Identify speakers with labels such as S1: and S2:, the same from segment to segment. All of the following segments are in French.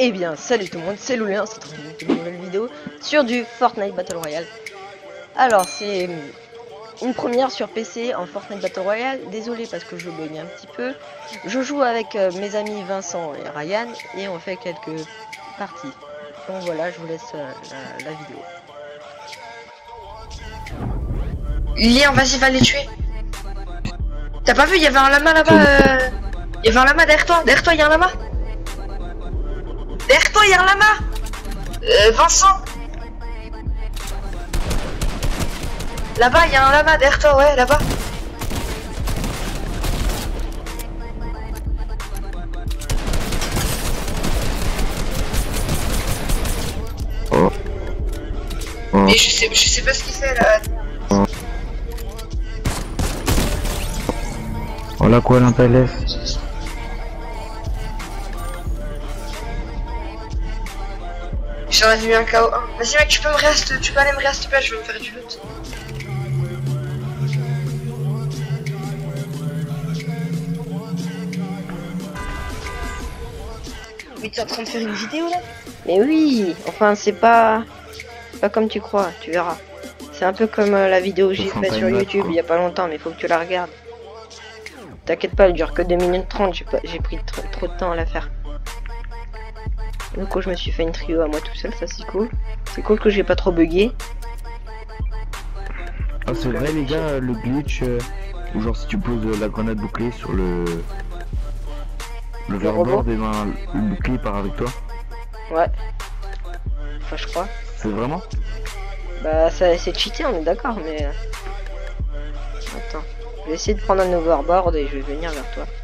S1: Eh bien, salut tout le monde, c'est Loulin, c'est une nouvelle vidéo sur du Fortnite Battle Royale. Alors, c'est une première sur PC en Fortnite Battle Royale. Désolé parce que je bug un petit peu. Je joue avec mes amis Vincent et Ryan et on fait quelques parties. Donc voilà, je vous laisse la vidéo.
S2: Lien, vas-y, va les tuer. T'as pas vu, il y avait un lama là-bas. Il y avait un lama derrière toi. Derrière toi, il y a un lama. Derrière toi, il y a un lama. Vincent. Là-bas, il y a un lama derrière toi, ouais, là-bas. Mais je sais pas ce qu'il fait là.
S3: Hola, cuál peles.
S2: J'en ai vu un KO1. Vas-y mec, tu peux aller me réa s'il te plaît, je vais me faire du loot. Mais t'es en train de faire une vidéo là?
S1: Mais oui, enfin c'est pas comme tu crois, tu verras. C'est un peu comme la vidéo que j'ai faite sur YouTube il y a pas longtemps, mais faut que tu la regardes. T'inquiète pas, elle dure que 2 minutes 30, j'ai pris trop de temps à la faire. Du coup je me suis fait une trio à moi tout seul, ça c'est cool. C'est cool que j'ai pas trop bugué.
S3: Ah c'est vrai les gars, le glitch, ou genre si tu poses la grenade bouclier sur le verboard, et ben le bouclier part avec toi.
S1: Ouais. Enfin je crois.
S3: C'est vraiment?
S1: Bah ça c'est cheaté, on est d'accord, mais... Attends. Je vais essayer de prendre un overboard et je vais venir vers toi.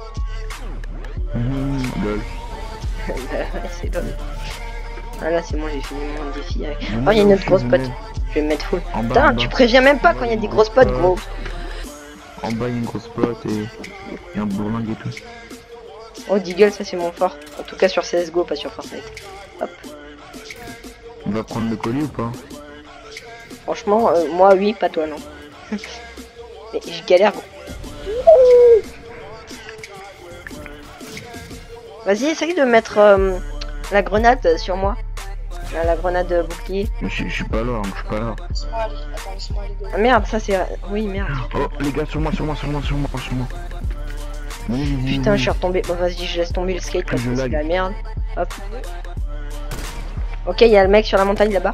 S3: Lol.
S1: Bah ouais, c'est lol. Ah là c'est bon, j'ai fini mon défi avec... Oh, il y a une autre grosse pote. Je vais me mettre full. Putain, tu préviens même pas quand il y a des grosses potes, gros.
S3: En bas, il y a une grosse pote et un bourlingue et tout.
S1: Oh, Deagle, ça c'est mon fort. En tout cas sur CSGO, pas sur Fortnite. Hop.
S3: On va prendre le colis ou pas?
S1: Franchement, moi oui, pas toi, non. Mais je galère, gros. Vas-y, essaye de mettre la grenade sur moi. La grenade bouclier.
S3: Je suis pas là, je suis pas là.
S2: Laisse-moi aller, attends, laisse-moi aller devant.
S1: Ah merde, ça c'est... Oui, merde.
S3: Oh les gars, sur moi.
S1: Putain, je suis retombé. Bon, vas-y, je laisse tomber le skate parce que c'est la merde. Hop. Ok, il y a le mec sur la montagne là-bas.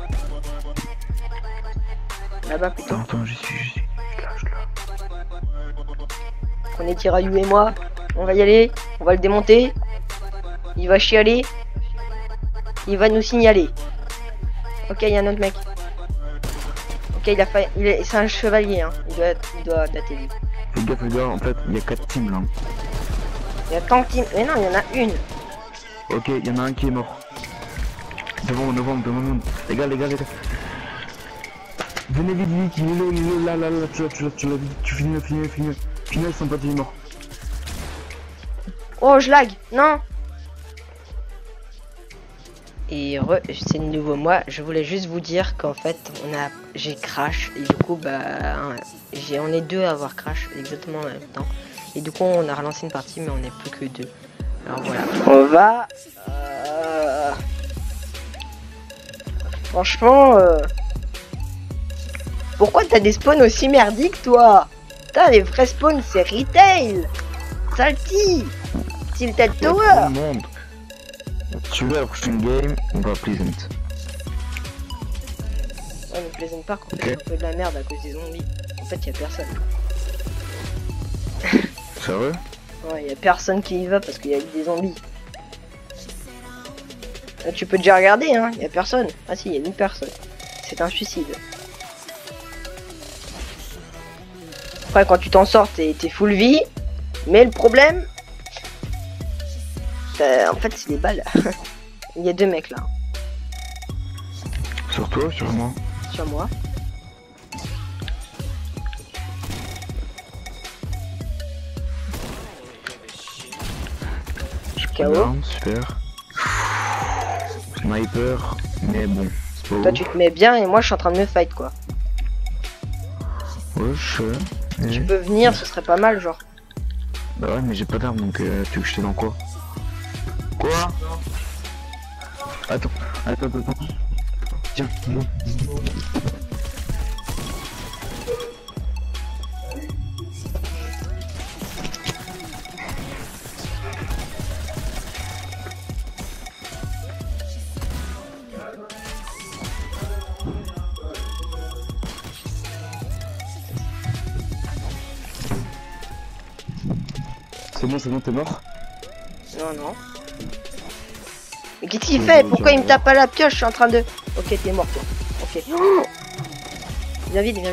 S1: Là-bas plutôt.
S3: Attends, je suis là.
S1: On est Tiraillou et moi. On va y aller. On va le démonter. Il va chialer. Il va nous signaler. Ok, il y a un autre mec. Ok, c'est un chevalier, hein. Il doit dater lui.
S3: Fais gaffe, en fait, il y a 4 teams là.
S1: Il y a tant de teams. Mais non, il y en a une.
S3: Ok, il y en a un qui est mort. Devant moi. Les gars. Venez vite, il est là, tu l'as dit, tu finis. Ils sont pas tous morts.
S1: Oh, je lag. Non. Et c'est de nouveau moi. Je voulais juste vous dire qu'en fait, j'ai crash et du coup on est deux à avoir crash exactement en même temps. Et du coup, on a relancé une partie, mais on n'est plus que deux. Alors voilà. On va. Franchement, pourquoi t'as des spawns aussi merdiques, toi? Putain, les vrais spawns, c'est Retail, Salty, Tilted Tower.
S3: Tu veux la prochaine game, on va Pleasant.
S1: Ouais, mais Pleasant Park, on fait un peu de la merde à cause des zombies. En fait, y'a personne.
S3: Sérieux?
S1: Ouais, y'a personne qui y va parce qu'il y a des zombies. Là, tu peux déjà regarder, hein, y'a personne. Ah si, y'a une personne. C'est un suicide. Après, quand tu t'en sors, t'es full vie. Mais le problème... en fait, c'est des balles. Il y a deux mecs là.
S3: Sur toi ou sur moi?
S1: Sur moi. KO.
S3: Super. Sniper, mais bon.
S1: Toi tu te mets bien et moi je suis en train de me fight quoi.
S3: Ouais, je sais.
S1: Tu peux venir, ce serait pas mal genre.
S3: Bah ouais, mais j'ai pas d'arme donc tu veux que je t'aide dans quoi? Quoi? Attends. Tiens, bon. C'est bon, t'es mort?
S1: Non. Mais qu'est-ce qu'il fait? Pourquoi il me tape à la pioche? Je suis en train de... Ok, t'es mort toi. Ok. Oh, viens vite.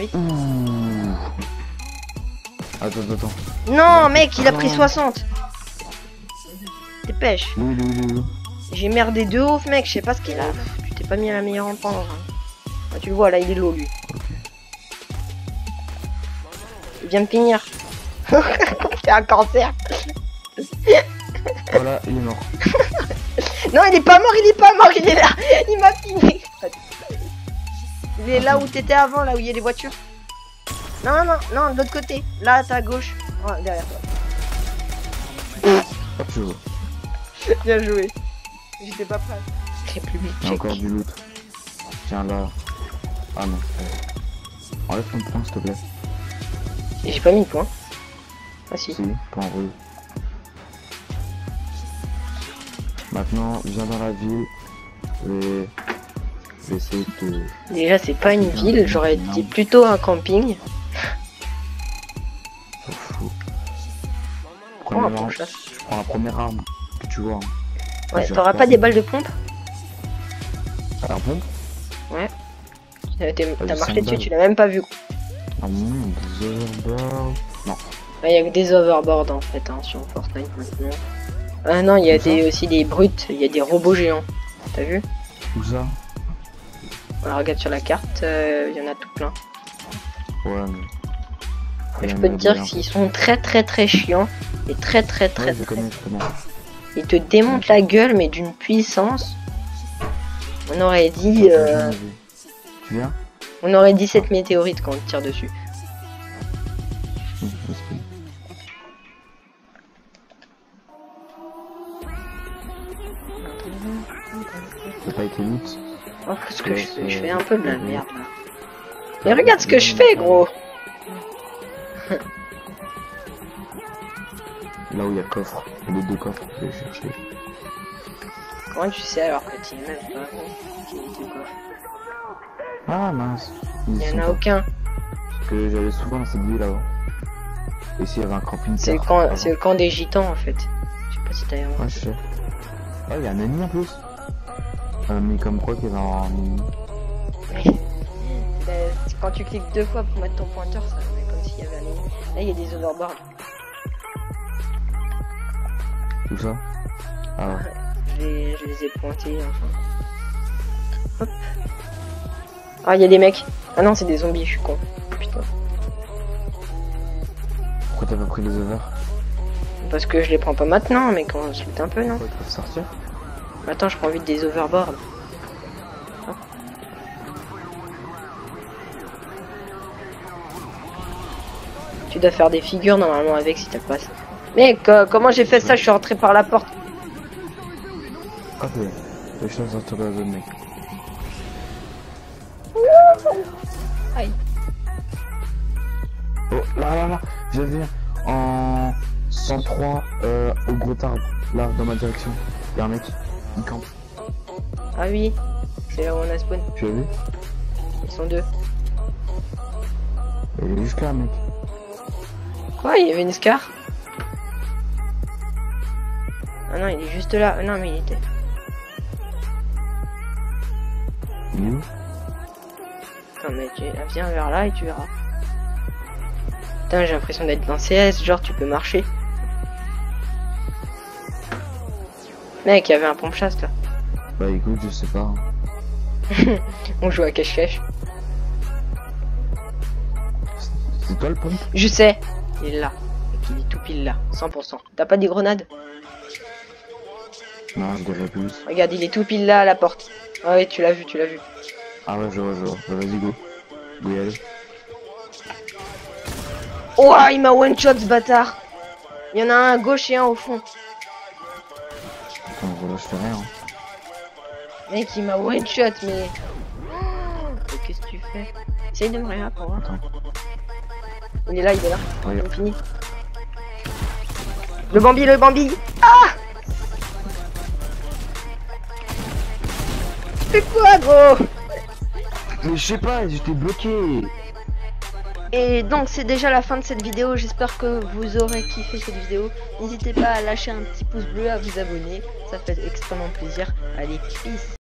S3: Attends.
S1: Non mec, il a pris 60. Dépêche.
S3: Oui.
S1: J'ai merdé de ouf mec, je sais pas ce qu'il a. Tu t'es pas mis à la meilleure endroit. Hein. Ah, tu le vois là, il est low lui. Il vient me finir. C'est un cancer.
S3: Voilà, il est mort.
S1: Non, il est pas mort, il est là. Il m'a fini. Il est là où t'étais avant, là où il y a les voitures. Non, de l'autre côté. Là, à ta gauche. Oh, derrière toi.
S3: Hop, je vois.
S1: Bien joué. J'étais pas prêt. J'ai plus vite.
S3: Il y a encore du loot. Tiens là. Ah non. Enlève ton point s'il te plaît.
S1: Et j'ai pas mis de point. Ah si.
S3: Si, point rouge. Maintenant, viens dans la ville. Je vais essayer de...
S1: Déjà, c'est pas une ville, j'aurais dit plutôt un camping.
S3: C'est fou.
S1: Prends un punch là.
S3: Je prends la première arme que tu vois.
S1: Ouais, t'auras pas des balles de pompe?
S3: Un pompe?
S1: Ouais. T'as marché
S3: 5
S1: dessus,
S3: balles.
S1: tu l'as même pas vu.
S3: Ah non, des overboards. Non.
S1: Il y a que des overboards en fait hein, sur Fortnite maintenant. Ah non, il y a aussi des brutes, il y a des robots géants. T'as vu?
S3: Où ça?
S1: Alors, regarde sur la carte, il y en a tout plein.
S3: Ouais, mais...
S1: Je peux te dire qu'ils sont très chiants et très
S3: Ouais, je connais.
S1: Ils te démontent la gueule mais d'une puissance. On aurait dit
S3: Tu viens?
S1: on aurait dit cette météorite quand on te tire dessus.
S3: T'as pas été loot?
S1: Oh, qu'est-ce que je fais? Je fais un peu de la merde là. Mais regarde ce que je fais gros.
S3: Là où il y a le coffre, il y a les 2 coffres, je vais chercher.
S1: Comment tu sais alors que tu es même pas qu'il y a des coffres?
S3: Ah mince.
S1: Il y en a aucun.
S3: Parce que j'allais souvent dans cette ville avant. Et s'il y avait un camping.
S1: C'est le camp des gitans en fait. Je sais pas si t'as vu.
S3: Ouais, je sais. Ah, il y a un ennemi en plus. Mais comme quoi qu'il y avait un ennemi.
S1: Quand tu cliques 2 fois pour mettre ton pointeur, ça fait comme s'il y avait un ennemi. Là, il y a des overboards.
S3: Où ça? Ah ouais.
S1: Je les ai pointés, enfin. Hop. Ah, il y a des mecs. Ah non, c'est des zombies, je suis con. Putain.
S3: Pourquoi t'as pas pris les over?
S1: Parce que je les prends pas maintenant, mais quand on se loot un peu, non?
S3: Pourquoi ils peuvent sortir?
S1: Attends, je prends vite des overboards. Hop. Tu dois faire des figures normalement avec si t'as pas ça. Mec, comment j'ai fait ça? Je suis rentré par la porte.
S3: Ah ouais, les choses sortir de la zone mec.
S1: Aïe.
S3: Oh là, j'avais en 103 au gros arbre, là dans ma direction. Y'a un mec, il campe.
S1: Ah oui, c'est là où on a spawn.
S3: Tu as vu?
S1: Ils sont 2.
S3: Il est juste là mec.
S1: Quoi? Il y avait une scar? Ah non, il est juste là. Ah non, mais il était.
S3: Il est où?
S1: Non, mais viens vers là et tu verras. Putain, j'ai l'impression d'être dans CS, genre tu peux marcher. Mec, il y avait un pompe-chasse là.
S3: Bah écoute, je sais pas.
S1: On joue à cache-cache.
S3: C'est toi le pompe?
S1: Je sais. Il est là. Et il est tout pile là. 100%. T'as pas des grenades?
S3: Non, je dirais plus.
S1: Regarde, il est tout pile là à la porte. Ah ouais, tu l'as vu, tu l'as vu.
S3: Ah ouais, je vois. Bah, vas-y, go. Go y aller.
S1: Oh, il m'a one-shot ce bâtard. Il y en a un à gauche et un au fond.
S3: Attends, voilà, je fais rien.
S1: Mec, il m'a one shot, mais. Qu'est-ce que tu fais? Essaye de me regarder pour voir.
S3: Attends.
S1: Il est là, il est là.
S3: Regarde.
S1: Il est fini. Le Bambi, le Bambi. Ah! Tu fais quoi, gros?
S3: Mais je sais pas, j'étais bloqué.
S1: Et donc c'est déjà la fin de cette vidéo, j'espère que vous aurez kiffé cette vidéo. N'hésitez pas à lâcher un petit pouce bleu, à vous abonner, ça fait extrêmement plaisir. Allez, peace.